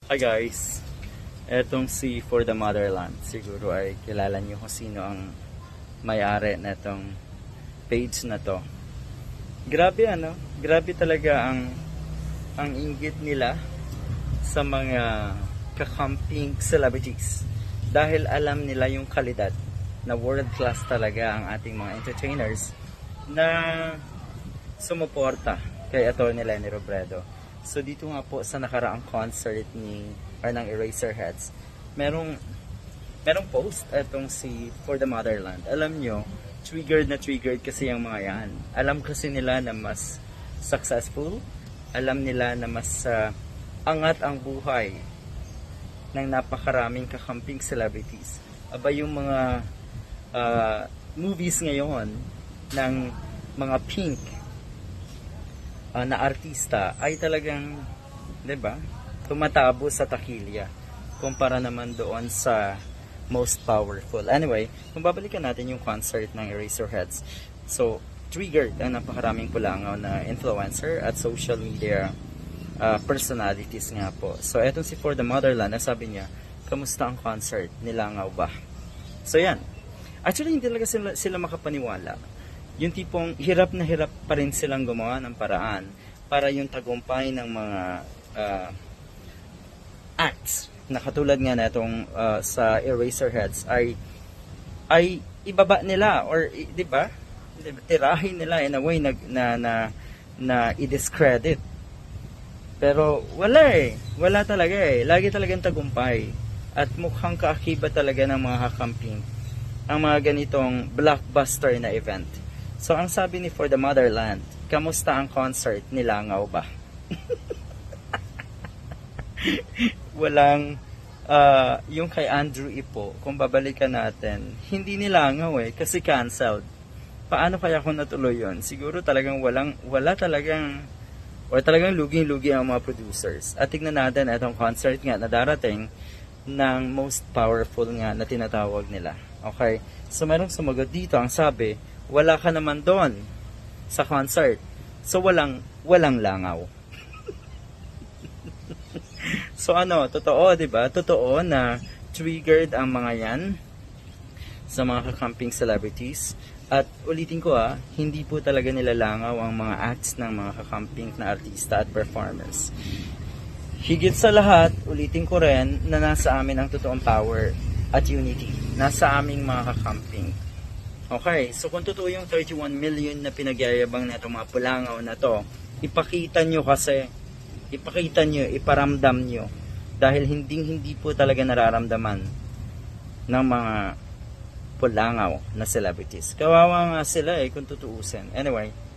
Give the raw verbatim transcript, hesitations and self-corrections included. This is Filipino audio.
Hi guys, etong si For the Motherland. Siguro ay kilala niyo kung sino ang may-ari na itong page na to. Grabe ano, grabe talaga ang ang inggit nila sa mga kakamping celebrities. Dahil alam nila yung kalidad na world class talaga ang ating mga entertainers na sumuporta kay Atty. Leni Robredo. So dito nga po sa nakaraang concert ni or ng Eraserheads, merong merong post etong si For the Motherland. Alam nyo, triggered na triggered kasi yung mga yan. Alam kasi nila na mas successful, alam nila na mas uh, angat ang buhay ng napakaraming kakamping celebrities. Aba yung mga uh, movies ngayon ng mga pink Uh, na artista ay talagang, 'di ba, tumatabo sa takilya kumpara naman doon sa most powerful. Anyway, kung babalikan natin yung concert ng Eraserheads, so triggered ang napakaraming pulangaw na influencer at social media uh, personalities nga po. So etong si For the Motherland, sabi niya, kamusta ang concert? Nilangaw ba? So yan, actually hindi talaga sila, sila makapaniwala. Yung tipong hirap na hirap pa rin silang gumawa ng paraan para yung tagumpay ng mga uh, acts na katulad nga na itong uh, sa Eraserheads ay ay ibaba nila or di ba tirahin nila in a way na na na, na i-discredit. Pero wala eh, wala talaga eh, lagi talagang tagumpay at mukhang kaakiba talaga ng mga kakamping ang mga ganitong blockbuster na event. So, ang sabi ni For the Motherland, kamusta ang concert? Nilangaw ba? Walang, uh, yung kay Andrew Ipo, kung babalikan natin, hindi nilangaw eh, kasi canceled. Paano kaya kung natuloy yun? Siguro talagang walang, wala talagang, or talagang luging-lugi ang mga producers. At tignan natin itong concert nga na darating ng most powerful nga na tinatawag nila. Okay? So, merong sumagot dito, ang sabi, wala ka naman doon sa concert. So, walang, walang langaw. So, ano, totoo, di ba? Totoo na triggered ang mga yan sa mga kakamping celebrities. At ulitin ko ah, hindi po talaga nilalangaw ang mga acts ng mga kakamping na artista at performers. Higit sa lahat, ulitin ko rin na nasa amin ang totoong power at unity. Nasa aming mga kakamping. Okay, so kung totoo yung thirty-one million na pinagyayabang na itong mga pulangaw na to, ipakita nyo kasi, ipakita nyo, iparamdam nyo, dahil hindi hindi po talaga nararamdaman ng mga pulangaw na celebrities. Kawawa nga sila eh kung tutuusin. Anyway,